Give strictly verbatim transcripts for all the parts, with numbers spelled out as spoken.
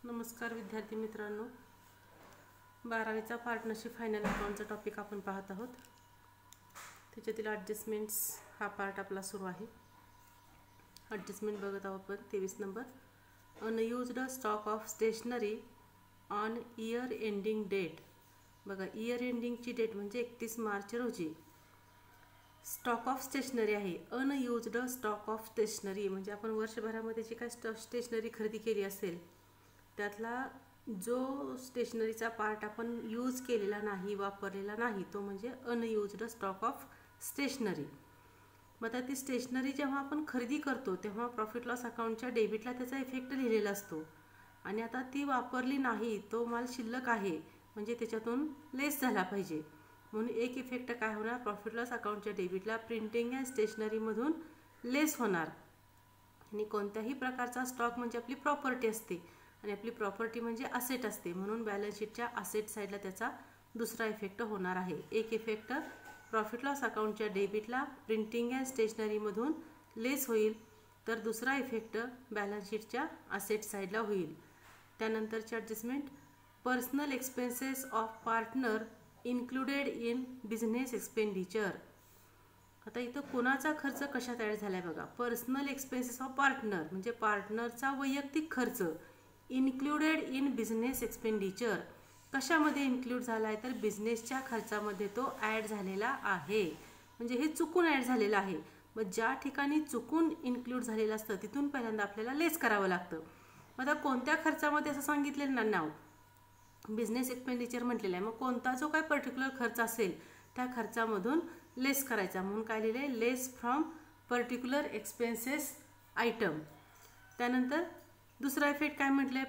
नमस्कार विद्यार्थी मित्रांनो, बारावीचा पार्टनरशिप फायनल अकाउंटचा टॉपिक आपण पाहत आहोत. त्याच्यातील ॲडजस्टमेंट्स हा पार्ट आपला सुरू आहे. ॲडजस्टमेंट बघत आहोत आपण. तेवीस number, unused stock of stationery on year ending date. बघा, इयर एंडिंगची डेट म्हणजे एकतीस मार्च रोजी स्टॉक ऑफ स्टेशनरी आहे. अनयुज्ड स्टॉक ऑफ स्टेशनरी म्हणजे आपण वर्षभरामध्ये जी काय स्टेशनरी खरेदी केली असेल त्यातला जो स्टेशनरीचा पार्ट आपण यूज केलेला नाही, वापरलेला नाही, तो म्हणजे अनयुज्ड स्टॉक ऑफ स्टेशनरी. मग आता ती स्टेशनरी जेव्हा आपण खरेदी करतो तेव्हा प्रॉफिट लॉस अकाउंटच्या डेबिटला त्याचा इफेक्ट लिहिलेला असतो. आणि आता ती वापरली नाही, तो माल शिल्लक आहे म्हणजे त्याच्यातून लेस झाला पाहिजे. म्हणून एक इफेक्ट काय होणार, प्रॉफिट लॉस अकाउंटच्या डेबिटला प्रिंटिंग अँड स्टेशनरीमधून लेस होणार. आणि कोणत्याही प्रकारचा स्टॉक म्हणजे आपली प्रॉपर्टी असते आणि आपली प्रॉपर्टी म्हणजे असेट असते, म्हणून बॅलन्स शीटच्या असेट साईडला त्याचा दुसरा इफेक्ट होणार आहे. एक इफेक्ट प्रॉफिट लॉस अकाउंटच्या डेबिटला प्रिंटिंग अँड स्टेशनरीमधून लेस होईल, तर दुसरा इफेक्ट बॅलन्स शीटच्या असेट साईडला होईल. त्यानंतरची adjustment, personal expenses of partner included in business expenditure. आता इथं कोणाचा खर्च कशात ॲड झाला आहे बघा. पर्सनल एक्सपेन्सेस ऑफ पार्टनर म्हणजे पार्टनरचा वैयक्तिक खर्च इन्क्लुडेड इन बिझनेस एक्सपेंडिचर कशामध्ये इन्क्लूड झाला आहे, तर बिझनेसच्या खर्चामध्ये तो ॲड झालेला आहे. म्हणजे हे चुकून ॲड झालेलं आहे. मग ज्या ठिकाणी चुकून इन्क्लूड झालेलं असतं तिथून पहिल्यांदा आपल्याला लेस करावं लागतं. मग आता कोणत्या खर्चामध्ये असं सांगितलेलं ना, नाव बिझनेस एक्सपेंडिचर म्हटलेलं आहे. मग कोणता जो काही पर्टिक्युलर खर्च असेल त्या खर्चामधून लेस करायचा, म्हणून काय लिहिले, less from particular expenses item. त्यानंतर दुसरा इफेक्ट काय म्हटले,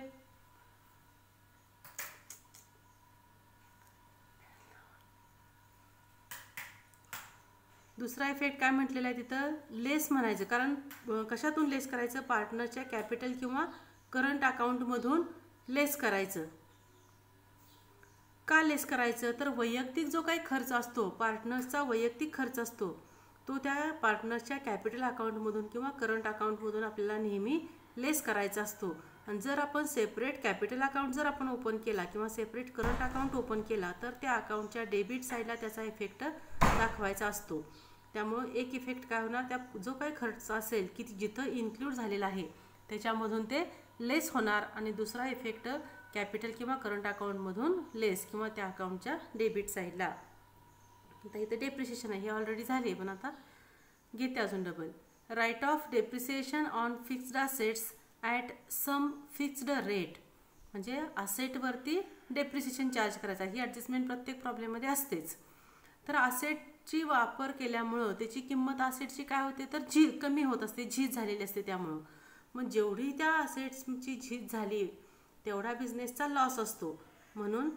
दुसरा इफेक्ट काय म्हटलेला आहे तिथं, लेस म्हणायचं. कारण कशातून लेस करायचं, पार्टनरच्या कॅपिटल किंवा करंट अकाउंटमधून लेस करायचं. का लेस करायचं, तर वैयक्तिक जो काही खर्च असतो, पार्टनर्सचा वैयक्तिक खर्च असतो, तो त्या पार्टनर्सच्या कॅपिटल अकाउंटमधून किंवा करंट अकाउंटमधून आपल्याला नेहमी लेस करायचा असतो. आणि जर आपण सेपरेट कॅपिटल अकाउंट जर आपण ओपन केला किंवा सेपरेट करंट अकाउंट ओपन केला तर त्या अकाउंटच्या डेबिट साईडला त्याचा इफेक्ट दाखवायचा असतो. त्यामुळं एक इफेक्ट काय होणार, त्या जो काही खर्च असेल की जिथं इन्क्लूड झालेला आहे त्याच्यामधून ते लेस होणार. आणि दुसरा इफेक्ट कॅपिटल किंवा करंट अकाउंटमधून लेस किंवा त्या अकाउंटच्या डेबिट साईडला. आता इथं डेप्रिसिएशन आहे, हे ऑलरेडी झाले, पण आता घेते अजून double. Write off depreciation on fixed assets at some fixed rate म्हणजे असेटवरती डेप्रिसिएशन चार्ज करायचा. ही ॲडजस्टमेंट प्रत्येक प्रॉब्लेममध्ये असतेच. तर असेटची वापर केल्यामुळं त्याची किंमत असेटची काय होते, तर झी कमी होत असते, झीज झालेली असते. त्यामुळं मग जेवढी त्या असेट्सची झीज झाली तेवढा बिझनेसचा लॉस असतो. म्हणून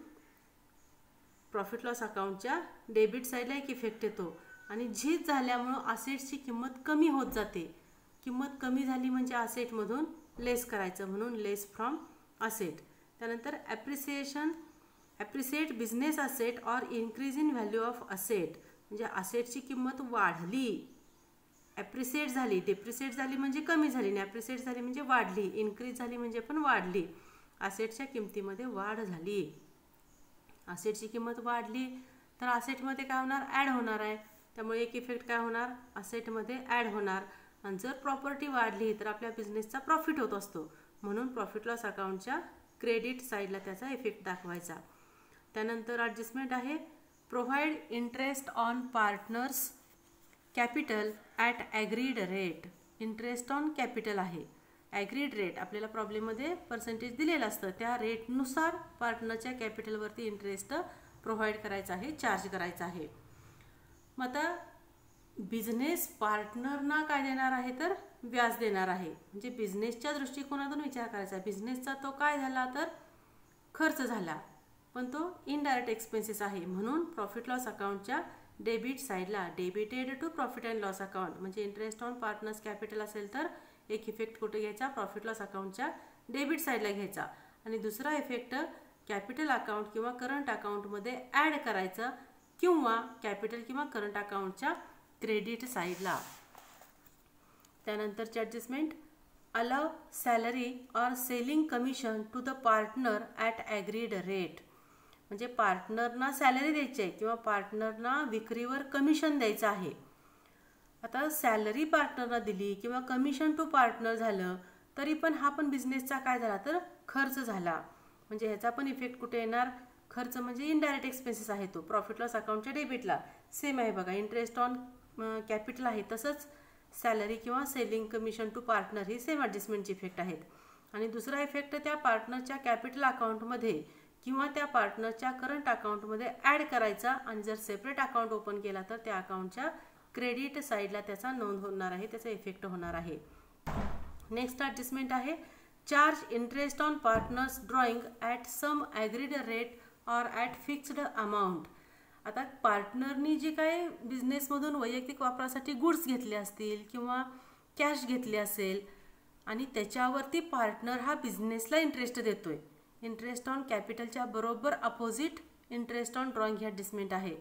प्रॉफिट लॉस अकाउंटच्या डेबिट साईडला एक इफेक्ट येतो आणि झीज झाल्यामुळं असेट्सची किंमत कमी होत जाते. किंमत कमी झाली म्हणजे असेटमधून लेस करायचं, म्हणून लेस फ्रॉम असेट. त्यानंतर appreciation appreciate business asset or increase in value of asset म्हणजे असेटची किंमत वाढली, ॲप्रिसिएट झाली. डेप्रिसिएट झाली म्हणजे कमी झाली, आणि ॲप्रिसिएट झाली म्हणजे वाढली, इन्क्रीज झाली म्हणजे पण वाढली. असेटच्या किमतीमध्ये वाढ झाली, असेटची किंमत वाढली तर असेटमध्ये काय होणार, ॲड होणार आहे. त्यामुळे एक इफेक्ट काय होणार, असेटमध्ये ॲड होणार. आणि जर प्रॉपर्टी वाढली तर आपल्या बिझनेसचा प्रॉफिट होत असतो, म्हणून प्रॉफिट लॉस अकाउंटच्या क्रेडिट साईडला त्याचा इफेक्ट दाखवायचा. त्यानंतर ॲडजस्टमेंट आहे, provide interest on partners capital at agreed rate. Interest on capital आहे, ॲग्रीड रेट आपल्याला प्रॉब्लेममध्ये पर्सेंटेज दिलेलं असतं, त्या रेटनुसार पार्टनरच्या कॅपिटलवरती इंटरेस्ट प्रोव्हाइड करायचा आहे, चार्ज करायचा आहे. मग आता बिझनेस पार्टनरना काय देणार आहे, तर व्याज देणार आहे. म्हणजे बिझनेसच्या दृष्टिकोनातून विचार करायचा. बिझनेसचा तो काय झाला, तर खर्च झाला, पण तो इनडायरेक्ट एक्सपेन्सेस आहे. म्हणून प्रॉफिट लॉस अकाउंटच्या डेबिट साईडला debited to profit and loss account म्हणजे इंटरेस्ट ऑन पार्टनर्स कॅपिटल असेल तर एक इफेक्ट कुठे घ्यायचा, प्रॉफिट लॉस अकाउंटच्या डेबिट साईडला घ्यायचा. आणि दुसरा इफेक्ट कॅपिटल अकाउंट किंवा करंट अकाउंटमध्ये ॲड करायचं किंवा कॅपिटल किंवा करंट अकाउंटच्या क्रेडिट साईडला. त्यानंतरची adjustment, allow salary or selling commission to the partner at agreed rate. म्हणजे पार्टनरना सॅलरी द्यायची आहे किंवा पार्टनरना विक्रीवर कमिशन द्यायचं आहे. आता सॅलरी पार्टनरला दिली किंवा कमिशन टू पार्टनर झालं तरी पण हा पण बिझनेसचा काय झाला तर खर्च झाला. म्हणजे ह्याचा पण इफेक्ट कुठे येणार, खर्च म्हणजे इनडायरेक्ट एक्सपेन्सेस आहे तो प्रॉफिट लॉस अकाउंटच्या डेबिटला सेम आहे बघा. इंटरेस्ट ऑन कॅपिटल आहे तसंच सॅलरी किंवा सेलिंग कमिशन टू पार्टनर ही सेम ॲडजस्टमेंटचे इफेक्ट आहेत. आणि दुसरा इफेक्ट त्या पार्टनरच्या कॅपिटल अकाउंटमध्ये किंवा त्या पार्टनरच्या करंट अकाउंटमध्ये ॲड करायचा आणि जर सेपरेट अकाउंट ओपन केला तर त्या अकाउंटच्या क्रेडिट साईडला त्याचा नोंद होणार आहे, त्याचा इफेक्ट होणार आहे. नेक्स्ट ॲडजस्टमेंट आहे charge interest on partners drawing at some agreed rate or at fixed amount. आता पार्टनरनी जे काय बिझनेसमधून वैयक्तिक वापरासाठी गुड्स घेतले असतील किंवा कॅश घेतली असेल आणि त्याच्यावरती पार्टनर हा बिझनेसला इंटरेस्ट देतोय. इंटरेस्ट ऑन कॅपिटलच्या बरोबर अपोजिट इंटरेस्ट ऑन ड्रॉइंग ही ॲडजस्टमेंट आहे.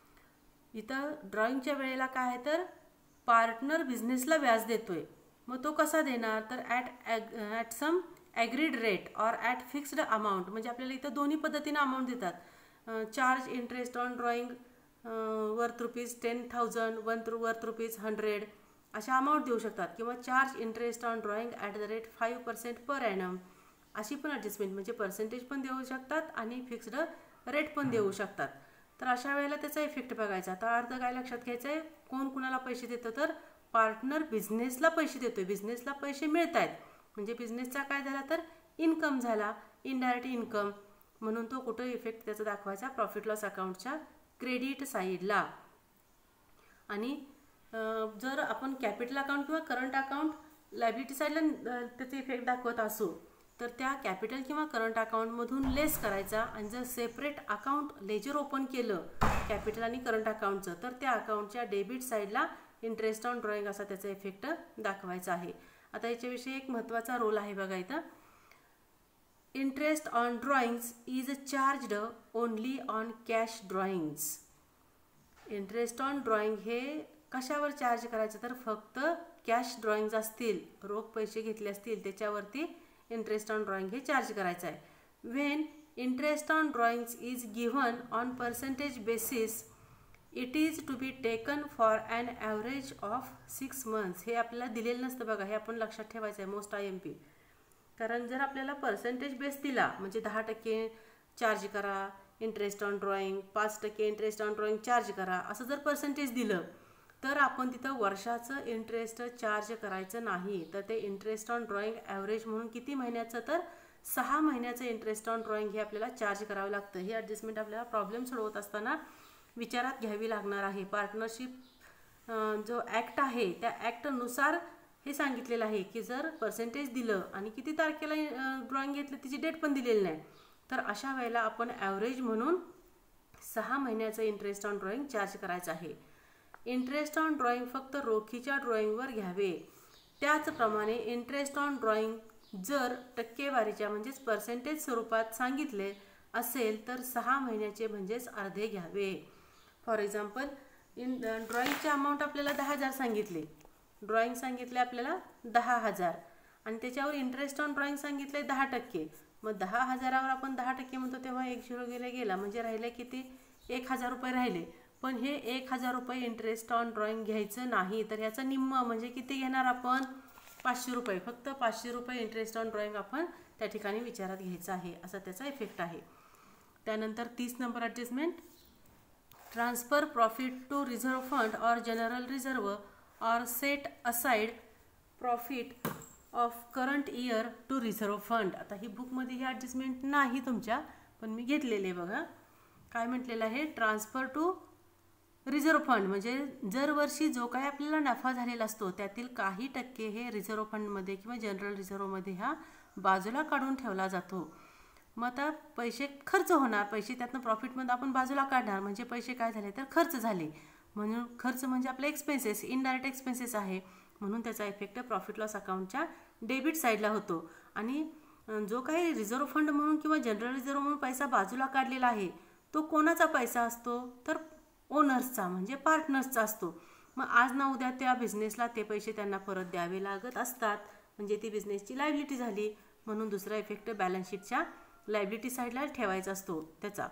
इथं ड्रॉइंगच्या वेळेला काय आहे तर पार्टनर बिझनेसला व्याज देतोय. मग तो कसा देणार तर at at some agreed rate or at fixed amount. म्हणजे आपल्याला इथं दोन्ही पद्धतीने अमाऊंट देतात. Charge interest on drawing worth rupees ten thousand one worth rupees hundred अशा अमाऊंट देऊ शकतात किंवा charge interest on drawing at the rate five percent per annum अशी पण ॲडजस्टमेंट म्हणजे पर्सेंटेज पण देऊ शकतात आणि फिक्स्ड रेट पण देऊ शकतात. तर अशा वेळेला त्याचा इफेक्ट बघायचा. तर अर्थ काय लक्षात घ्यायचं आहे, कोण कुणाला पैसे देतं तर पार्टनर बिझनेसला पैसे देतोय, बिझनेसला पैसे मिळत आहेत म्हणजे बिझनेसचा काय झाला तर इन्कम झाला, इनडायरेक्ट इन्कम. म्हणून तो कुठं इफेक्ट त्याचा दाखवायचा प्रॉफिट लॉस अकाउंटच्या क्रेडिट साईडला. आणि जर आपण कॅपिटल अकाउंट किंवा करंट अकाउंट लायबिलिटी साईडला त्याचे इफेक्ट दाखवत असू तर त्या कॅपिटल किंवा करंट अकाउंटमधून लेस करायचा आणि जर सेपरेट अकाउंट लेजर ओपन केलं कॅपिटल आणि करंट अकाउंटचं तर त्या अकाउंटच्या डेबिट साईडला इंटरेस्ट ऑन ड्रॉइंग असा त्याचा इफेक्ट दाखवायचा आहे. आता याच्याविषयी एक महत्त्वाचा रोल आहे बघा इथं. Interest on drawings is charged only on cash drawings. Interest on drawing हे कशावर चार्ज करायचं तर फक्त कॅश ड्रॉइंग्स असतील, रोख पैसे घेतले असतील त्याच्यावरती इंटरेस्ट ऑन ड्रॉइंग हे चार्ज करायचं आहे. When interest on drawings is given on percentage basis it is to be taken for an average of six months. हे आपल्याला दिलेलं नसतं बघा, हे आपण लक्षात ठेवायचं आहे मोस्ट आय एम पी. कारण जर आपल्याला पर्सेंटेज बेस दिला म्हणजे दहा टक्के चार्ज करा इंटरेस्ट ऑन ड्रॉइंग, पाच टक्के इंटरेस्ट ऑन ड्रॉइंग चार्ज करा असं जर पर्सेंटेज दिलं तर आपण तिथं वर्षाचं इंटरेस्ट चार्ज करायचं नाही. तर ते इंटरेस्ट ऑन ड्रॉइंग ॲव्हरेज म्हणून किती महिन्याचं तर सहा महिन्याचं इंटरेस्ट ऑन ड्रॉइंग हे आपल्याला चार्ज करावं लागतं. ही ॲडजस्टमेंट आपल्याला प्रॉब्लेम सोडवत असताना विचारात घ्यावी लागणार आहे. पार्टनरशिप जो ॲक्ट आहे त्या ॲक्टनुसार हे सांगितलेलं आहे की जर पर्सेंटेज दिलं आणि किती तारखेला ड्रॉइंग घेतलं तिची डेट पण दिलेली नाही तर अशा वेळेला आपण ॲव्हरेज म्हणून सहा महिन्याचं इंटरेस्ट ऑन ड्रॉइंग चार्ज करायचं आहे. इंटरेस्ट ऑन ड्रॉइंग फक्त रोखीच्या ड्रॉइंगवर घ्यावे. त्याचप्रमाणे इंटरेस्ट ऑन ड्रॉइंग जर टक्केवारीच्या म्हणजेच पर्सेंटेज स्वरूपात सांगितले असेल तर सहा महिन्याचे म्हणजेच अर्धे घ्यावे. फॉर एक्झाम्पल इन ड्रॉइंगचे अमाऊंट आपल्याला दहा हजार सांगितले, ड्रॉइंग सांगितले आपल्याला दहा हजार आणि त्याच्यावर इंटरेस्ट ऑन ड्रॉइंग सांगितले दहा टक्के. मग दहा हजारावर आपण दहा टक्के म्हणतो तेव्हा एक झिरो गेला गेला म्हणजे राहिले किती एक हजार रुपये राहिले. पण हे एक हजार रुपये इंटरेस्ट ऑन ड्रॉइंग घ्यायचं नाही तर ह्याचा निम्मा म्हणजे किती घेणार आपण पाचशे रुपये. फक्त पाचशे रुपये इंटरेस्ट ऑन ड्रॉइंग आपण त्या ठिकाणी विचारात घ्यायचं आहे असा त्याचा इफेक्ट आहे. त्यानंतर तीस number adjustment transfer profit to reserve fund or general reserve or set aside profit of current year to reserve fund. आता ही बुकमध्ये ही ॲडजस्टमेंट नाही तुमच्या पण मी घेतलेले बघा. काय म्हटलेलं आहे ट्रान्सफर टू रिझर्व्ह फंड म्हणजे दरवर्षी जो काही आपल्याला नफा झालेला असतो त्यातील काही टक्के हे रिझर्व्ह फंडमध्ये किंवा जनरल रिझर्व्हमध्ये हा बाजूला काढून ठेवला जातो. मग आता पैसे खर्च होणार, पैसे त्यातनं प्रॉफिटमध्ये आपण बाजूला काढणार म्हणजे पैसे काय झाले तर खर्च झाले. म्हणून खर्च म्हणजे आपले एक्सपेन्सेस, इनडायरेक्ट एक्सपेन्सेस आहे म्हणून त्याचा इफेक्ट प्रॉफिट लॉस अकाउंटच्या डेबिट साईडला होतो. आणि जो काही रिझर्व्ह फंड म्हणून किंवा जनरल रिझर्व्ह म्हणून पैसा बाजूला काढलेला आहे तो कोणाचा पैसा असतो तर ओनर्सचा म्हणजे पार्टनर्सचा असतो. मग आज ना उद्या त्या बिझनेसला ते पैसे त्यांना परत द्यावे लागत असतात म्हणजे ती बिझनेसची लायबिलिटी झाली. म्हणून दुसरा इफेक्ट बॅलन्स शीटच्या लायबिलिटी साईडला ठेवायचा असतो त्याचा.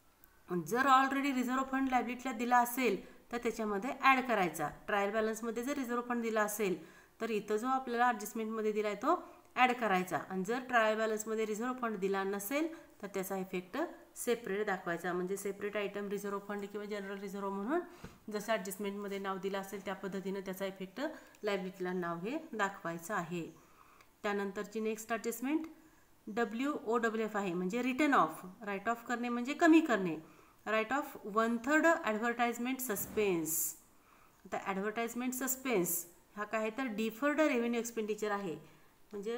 जर ऑलरेडी रिझर्व्ह फंड लायबिलिटीला दिला असेल तर त्याच्यामध्ये ॲड करायचा. ट्रायल बॅलन्समध्ये जर रिझर्व्ह फंड दिला असेल तर इथं जो आपल्याला ॲडजस्टमेंटमध्ये दिला आहे तो ॲड करायचा. आणि जर ट्रायल बॅलन्समध्ये रिझर्व्ह फंड दिला नसेल तर त्याचा इफेक्ट सेपरेट दाखवायचा. म्हणजे सेपरेट आयटम रिझर्व्ह फंड किंवा जनरल रिझर्व्ह म्हणून जसं ॲडजस्टमेंटमध्ये नाव दिलं असेल त्या पद्धतीनं त्याचा इफेक्ट लायबिलिटीला नाव हे दाखवायचं आहे. त्यानंतरची next adjustment W O W F आहे, म्हणजे रिटर्न ऑफ. राईट ऑफ करणे म्हणजे कमी करणे. Write off one third advertisement suspense. आता ॲडव्हर्टाइजमेंट सस्पेन्स हा काय तर डिफर्ड रेव्हेन्यू एक्सपेंडिचर आहे. म्हणजे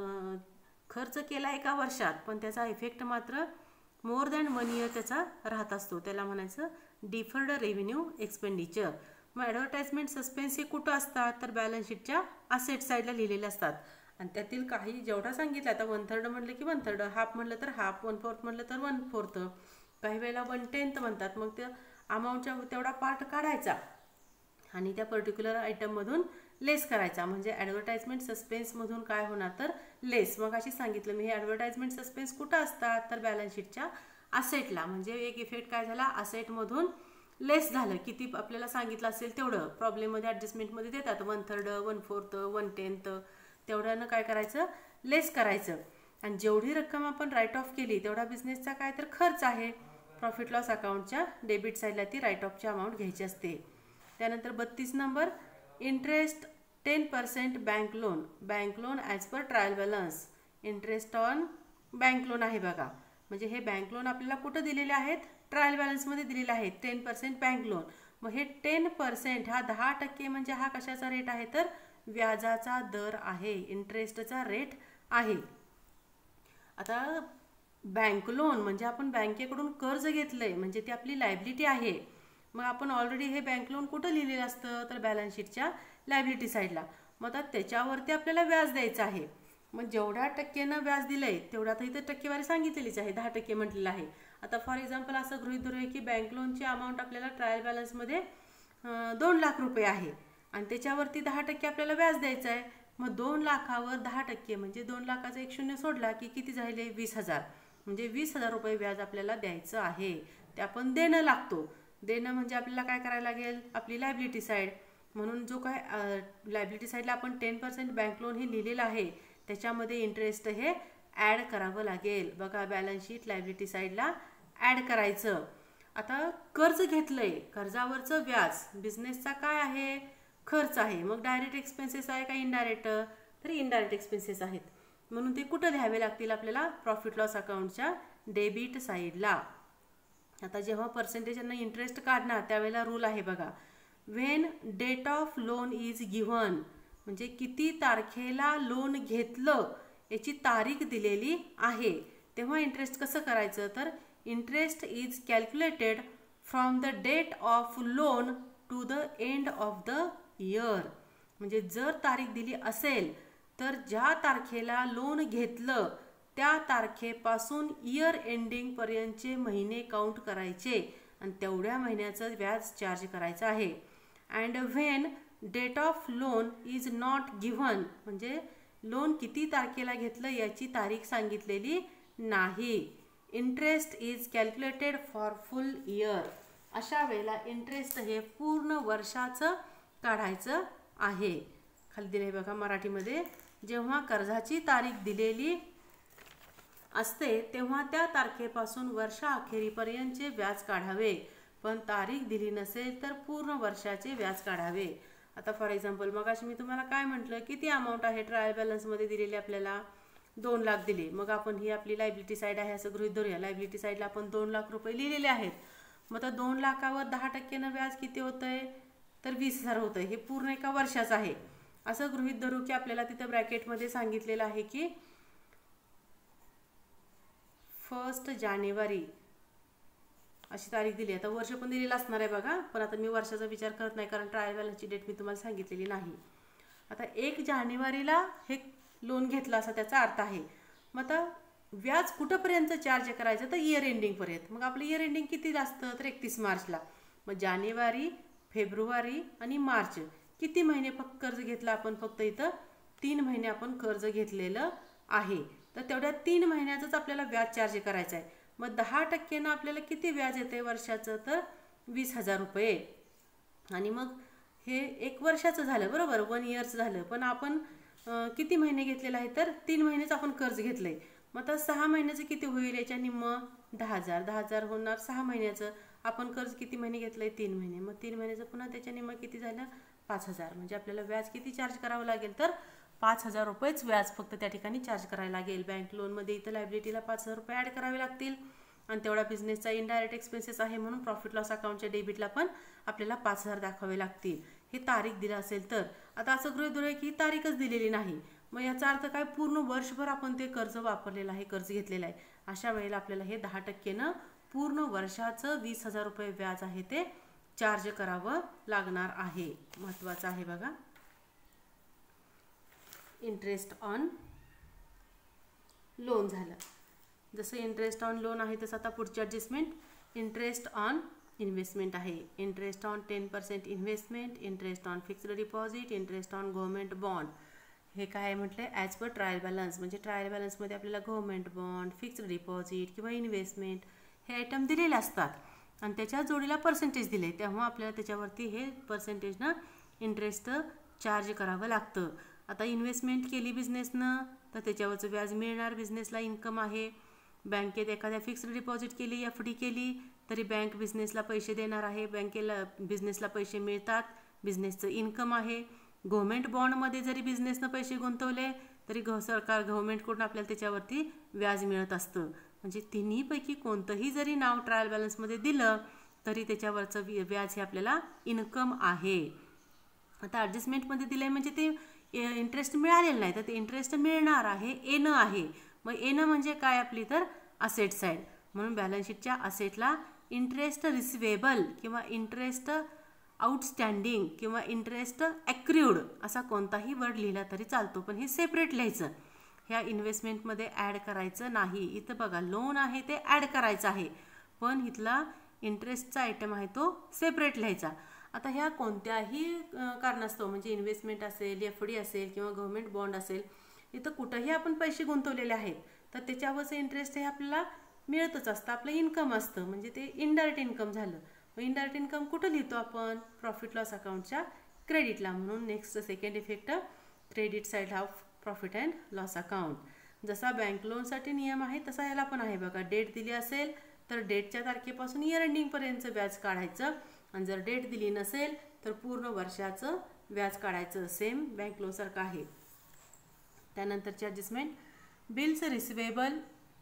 खर्च केला एका वर्षात पण त्याचा इफेक्ट मात्र मोर दॅन वन इयर त्याचा राहत असतो. त्याला म्हणायचं डिफर्ड रेव्हेन्यू एक्सपेंडिचर. मग ॲडव्हर्टाइजमेंट सस्पेन्स हे कुठं असतात तर बॅलन्स शीटच्या असेट साईडला लिहिलेले असतात. आणि त्यातील काही जेवढा सांगितलं, आता वन थर्ड म्हणलं की वन थर्ड, हाफ म्हणलं तर हाफ, वन फोर्थ म्हणलं तर वन फोर्थ, काही वेळेला वन टेन्थ म्हणतात. मग त्या अमाऊंटच्या तेवढा पार्ट काढायचा आणि त्या पर्टिक्युलर आयटममधून लेस करायचा. म्हणजे ॲडव्हर्टाइजमेंट सस्पेन्समधून काय होणार तर लेस. मग अशी सांगितलं मी हे ॲडव्हर्टाइजमेंट सस्पेन्स कुठं असतात तर बॅलन्स शीटच्या असेटला. म्हणजे एक इफेक्ट काय झाला, असेटमधून लेस झालं. किती आपल्याला सांगितलं असेल तेवढं. प्रॉब्लेममध्ये ॲडजस्टमेंटमध्ये देतात one third, one fourth, one tenth, तेवढ्यानं काय करायचं लेस करायचं. आणि जेवढी रक्कम आपण राईट ऑफ केली तेवढा बिझनेसचा काय तर खर्च आहे. प्रॉफिट लॉस अकाउंटच्या डेबिट साईडला ती राईट ऑफची अमाऊंट घ्यायची असते. त्यानंतर बत्तीस number interest ten percent bank loan. Bank loan as per trial balance. Interest on bank loan आहे बघा. म्हणजे हे बँक लोन आपल्याला कुठं दिलेले आहेत ट्रायल बॅलन्समध्ये दिलेले आहेत. Ten percent bank loan. मग हे टेन पर्सेंट हा दहा टक्के म्हणजे हा कशाचा रेट आहे तर व्याजाचा दर आहे, इंटरेस्टचा रेट आहे. आता बँक लोन म्हणजे आपण बँकेकडून कर्ज घेतलंय म्हणजे ती आपली लायबिलिटी आहे. मग आपण ऑलरेडी हे बँक लोन कुठं लिहिलेलं असतं तर बॅलन्स शीटच्या लायबिलिटी साईडला. मग आता त्याच्यावरती आपल्याला व्याज द्यायचं आहे. मग जेवढ्या टक्क्यानं व्याज दिलंय तेवढ्या तर इथं टक्केवारी सांगितलेलीच आहे, दहा टक्के म्हटलेलं आहे. आता फॉर एक्झाम्पल असं गृहीत धरूया की बँक लोनची अमाऊंट आपल्याला ट्रायल बॅलन्समध्ये दोन लाख रुपये आहे आणि त्याच्यावरती दहा टक्के आपल्याला व्याज द्यायचं आहे. मग दोन लाखावर दहा टक्के म्हणजे दोन लाखाचा एक शून्य सोडला की किती झाले वीस हजार. म्हणजे वीस हजार रुपये व्याज आपल्याला द्यायचं आहे. ते आपण देणं लागतो. देणं म्हणजे आपल्याला काय करायला लागेल आपली लायबिलिटी साईड. म्हणून जो काय लायबिलिटी साईडला आपण टेन पर्सेंट बँक लोन हे लिहिलेलं आहे त्याच्यामध्ये इंटरेस्ट हे ॲड करावं लागेल. बघा बॅलन्स शीट लायबिलिटी साईडला ॲड करायचं. आता कर्ज घेतलंय, कर्जावरचं व्याज बिझनेसचा काय आहे खर्च आहे. मग डायरेक्ट एक्सपेन्सेस आहे का इनडायरेक्ट तर इनडायरेक्ट एक्सपेन्सेस आहेत. म्हणून ते कुठं द्यावे लागतील आपल्याला प्रॉफिट लॉस अकाउंटच्या डेबिट साईडला. आता जेव्हा पर्सेंटेजनं इंटरेस्ट काढणार त्यावेळेला रूल आहे बघा. When date of loan is given म्हणजे किती तारखेला लोन घेतलं याची तारीख दिलेली आहे तेव्हा इंटरेस्ट कसं करायचं तर interest is calculated from the date of loan to the end of the year. म्हणजे जर तारीख दिली असेल तर ज्या तारखेला लोन घेतलं त्या तारखेपासून इयर एंडिंग पर्यंतचे महिने काउंट करायचे आणि तेवढ्या महिन्याचं व्याज चार्ज करायचं आहे. And when date of loan is not given म्हणजे लोन किती तारखेला घेतलं याची तारीख सांगितलेली नाही. Interest is calculated for full year. अशा वेळेला इंटरेस्ट हे पूर्ण वर्षाचं काढायचं आहे. खाली दिले बघा मराठीमध्ये. जेव्हा कर्जाची तारीख दिलेली असते तेव्हा त्या तारखेपासून वर्षाअखेरीपर्यंतचे व्याज काढावे. पण तारीख दिली नसेल तर पूर्ण वर्षाचे व्याज काढावे. आता फॉर एक्झाम्पल मग अशी मी तुम्हाला काय म्हटलं किती अमाऊंट आहे ट्रायल बॅलन्समध्ये दिलेली आपल्याला दोन लाख दिले. मग आपण ही आपली लायबिलिटी साईड आहे असं गृहीत धरूया. लायबिलिटी साईडला आपण दोन लाख रुपये लिहिलेले आहेत. मग तर दोन लाखावर दहा टक्केनं व्याज किती होतंय तर वीस हजार होतंय. हे पूर्ण एका वर्षाचं आहे असं गृहीत धरू की आपल्याला तिथं ब्रॅकेटमध्ये सांगितलेलं आहे की फर्स्ट जानेवारी अशी तारीख दिली. आता वर्ष पण दिलेलं असणार आहे बघा. पण आता मी वर्षाचा विचार करत नाही कारण ट्रायल बॅलन्सची डेट मी तुम्हाला सांगितलेली नाही. आता एक जानेवारीला हे लोन घेतलं असा त्याचा अर्थ आहे. मग आता व्याज कुठंपर्यंत चार्ज करायचं तर इयर एंडिंगपर्यंत. मग आपलं इयर एंडिंग किती असतं तर एकतीस मार्चला. मग जानेवारी फेब्रुवारी आणि मार्च किती महिने फक्त कर्ज घेतला आपण फक्त इथं तीन महिने आपण कर्ज घेतलेलं आहे, तर तेवढ्या तीन महिन्याचंच आपल्याला व्याज चार्ज करायचं आहे. मग दहा टक्क्यानं आपल्याला किती व्याज येते वर्षाचं, तर वीस हजार रुपये. आणि मग हे एक वर्षाचं झालं बरोबर, वन इयर्स झालं. पण आपण किती महिने घेतलेलं आहे, तर तीन महिनेच आपण कर्ज घेतलंय. मग आता सहा महिन्याचं किती होईल, याच्या निम्म दहा हजार दहा हजार होणार सहा महिन्याचं. आपण कर्ज किती महिने घेतलंय, तीन महिने. मग तीन महिन्याचं पुन्हा त्याच्या निम्म किती झालं, पाच हजार. म्हणजे आपल्याला व्याज किती चार्ज करावं लागेल, तर पाच हजार रुपयेच व्याज फक्त त्या ठिकाणी चार्ज करायला लागेल. बँक लोनमध्ये इथं लायबिलिटीला पाच हजार रुपये ॲड करावे लागतील. आणि तेवढा बिझनेसचा इनडायरेक्ट एक्सपेन्सेस आहे म्हणून प्रॉफिट लॉस अकाउंटच्या डेबिटला पण आपल्याला पाच हजार दाखवावे लागतील. हे तारीख दिलं असेल तर. आता असं गृहीत धरूया की ही तारीखच दिलेली नाही, मग याचा अर्थ काय, पूर्ण वर्षभर आपण ते कर्ज वापरलेलं आहे, कर्ज घेतलेलं आहे. अशा वेळेला आपल्याला हे दहा टक्केनं पूर्ण वर्षाचं वीस हजार रुपये व्याज आहे ते चार्ज करावं लागणार आहे. महत्त्वाचं आहे बघा. इंटरेस्ट ऑन लोन झालं. जसं इंटरेस्ट ऑन लोन आहे तसं आता पुढची ॲडजस्टमेंट इंटरेस्ट ऑन इन्व्हेस्टमेंट आहे. Interest on ten percent investment, interest on fixed deposit, interest on government bond. हे काय म्हटलं, ॲज पर ट्रायल बॅलन्स. म्हणजे ट्रायल बॅलन्समध्ये आपल्याला गव्हर्नमेंट बॉन्ड, फिक्स्ड डिपॉझिट किंवा इन्व्हेस्टमेंट हे आयटम दिलेले असतात आणि त्याच्या जोडीला पर्सेंटेज दिले, तेव्हा आपल्याला त्याच्यावरती हे पर्सेंटेजनं इंटरेस्ट चार्ज करावं लागतं. आता इन्व्हेस्टमेंट केली बिझनेसनं तर त्याच्यावरचं व्याज मिळणार, बिझनेसला इन्कम आहे. बँकेत एखाद्या फिक्स्ड डिपॉझिट केली, एफ डी केली तरी बँक बिझनेसला पैसे देणार आहे, बँकेला बिझनेसला पैसे मिळतात, बिझनेसचं इन्कम आहे. गव्हर्नमेंट बॉन्डमध्ये जरी बिझनेसनं पैसे गुंतवले तरी गह सरकार गव्हर्नमेंटकडून आपल्याला त्याच्यावरती व्याज मिळत असतं. म्हणजे तिन्हीपैकी कोणतंही जरी नाव ट्रायल बॅलन्समध्ये दिलं तरी त्याच्यावरचं व्याज हे आपल्याला इन्कम आहे. आता ॲडजस्टमेंटमध्ये दिलं आहे म्हणजे ते इंटरेस्ट मिळालेलं नाही, तर ते इंटरेस्ट मिळणार आहे, येणं आहे. मग येणं म्हणजे काय आपली, तर असेट साईड. म्हणून बॅलन्स शीटच्या असेटला इंटरेस्ट रिसिवेबल किंवा इंटरेस्ट आउटस्टँडिंग किंवा इंटरेस्ट ॲक्र्यूड असा कोणताही वर्ड लिहिला तरी चालतो, पण हे सेपरेट लिहायचं. ह्या इन्व्हेस्टमेंटमध्ये ॲड करायचं नाही. इथं बघा लोन आहे ते ॲड करायचं आहे, पण इथला इंटरेस्टचा आयटम आहे तो सेपरेट लिहायचा. आता ह्या कोणत्याही कारणास्तव म्हणजे इन्व्हेस्टमेंट असेल, एफ डी असेल किंवा गव्हर्नमेंट बॉन्ड असेल, इथं कुठंही आपण पैसे गुंतवलेले आहेत तर त्याच्यावरचं इंटरेस्ट हे आपल्याला मिळतच असतं, आपलं इन्कम असतं. म्हणजे ते इनडायरेक्ट इन्कम झालं. मग इनडायरेक्ट इन्कम कुठं लिहितो आपण, प्रॉफिट लॉस अकाउंटच्या क्रेडिटला. म्हणून next second effect credit side of profit and loss account. जसा बँक लोनसाठी नियम आहे तसा याला पण आहे बघा. डेट दिली असेल तर डेटच्या तारखेपासून इयर एंडिंगपर्यंतचं व्याज काढायचं आणि जर डेट दिली नसेल तर पूर्ण वर्षाचं व्याज काढायचं. सेम बँक लोनसारखं आहे. त्यानंतरची adjustment bills receivable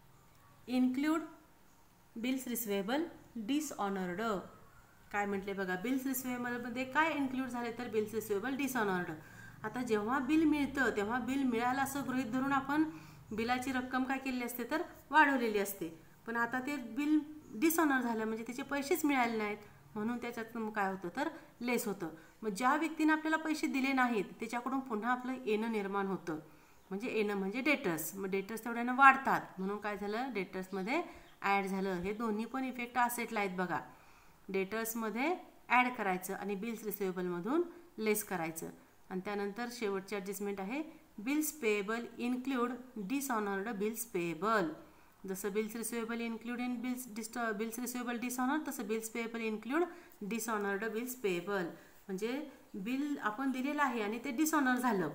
include bills receivable dishonoured. काय म्हटले बघा, बिल्स रिसिवेबलमध्ये काय इन्क्लूड झाले, तर बिल्स रिसिवेबल डिसऑनर्ड. आता जेव्हा बिल मिळतं तेव्हा बिल मिळालं असं गृहीत धरून आपण बिलाची रक्कम काय केलेली असते, तर वाढवलेली असते. पण आता ते बिल डिसऑनर झालं म्हणजे त्याचे पैसेच मिळाले नाहीत, म्हणून त्याच्यात काय होतं, तर लेस होतं. मग ज्या व्यक्तीने आपल्याला पैसे दिले नाहीत त्याच्याकडून पुन्हा आपलं येणं निर्माण होतं. म्हणजे येणं म्हणजे डेटर्स. मग डेटर्स तेवढ्यानं वाढतात म्हणून काय झालं, डेटर्समध्ये ॲड झालं. हे दोन्ही पण इफेक्ट असेटला आहेत बघा. डेटर्समध्ये ॲड करायचं आणि बिल्स रिसिवेबलमधून लेस करायचं. आणि त्यानंतर शेवटची ॲडजस्टमेंट आहे bills payable include dishonoured bills payable. जसं bills receivable include in bills डिस्ट बिल्स रिसिवेबल डिसऑनर, तसं bills payable include dishonoured bills payable. म्हणजे बिल आपण दिलेलं आहे आणि ते डिसऑनर झालं.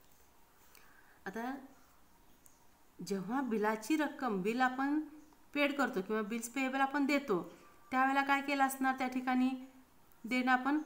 आता जेव्हा बिलाची रक्कम बिल आपण पेड करतो किंवा बिल्स पेएबल आपण देतो त्यावेळेला काय केलं असणार, त्या ठिकाणी देणं आपण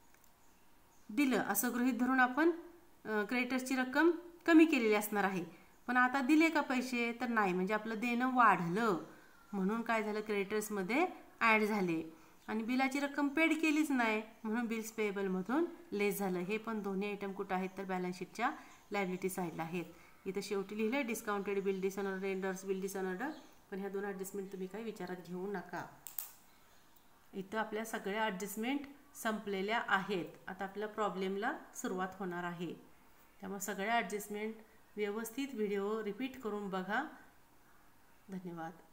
दिलं असं गृहीत धरून आपण क्रेडिटर्सची रक्कम कमी केलेली असणार आहे. पण आता दिले का पैसे, तर नाही. म्हणजे आपलं देणं वाढलं म्हणून काय झालं, क्रेडिटर्समध्ये ॲड झाले. आणि बिलाची रक्कम पेड केलीच नाही म्हणून बिल्स पेएबलमधून लेस झालं. हे पण दोन्ही आयटम कुठं आहेत, तर बॅलन्स शीटच्या लायबिलिटी साईडला आहेत. इथं शेवटी लिहिलं आहे discounted bill dishonoured, renders bill dishonoured. पण ह्या दोन ॲडजस्टमेंट तुम्ही काही विचारात घेऊ नका. इथं आपल्या सगळ्या ॲडजस्टमेंट संपलेल्या आहेत. आता आपल्या प्रॉब्लेमला सुरुवात होणार आहे. त्यामुळे सगळ्या ॲडजस्टमेंट व्यवस्थित व्हिडिओ रिपीट करून बघा. धन्यवाद.